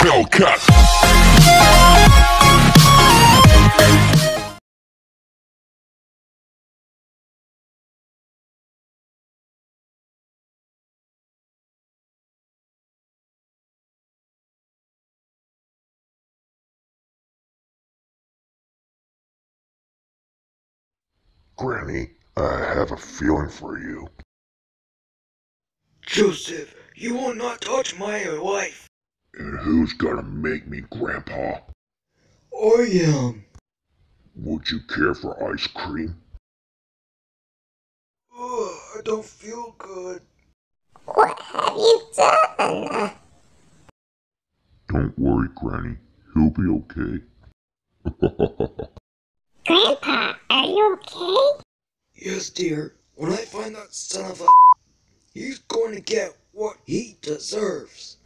Hellcat. Granny, I have a feeling for you. Joseph, you will not touch my wife. And who's gonna make me, Grandpa? I am. Would you care for ice cream? I don't feel good. What have you done? Don't worry, Granny. He'll be okay. Grandpa, are you okay? Yes, dear. When I find that son of a... he's going to get what he deserves.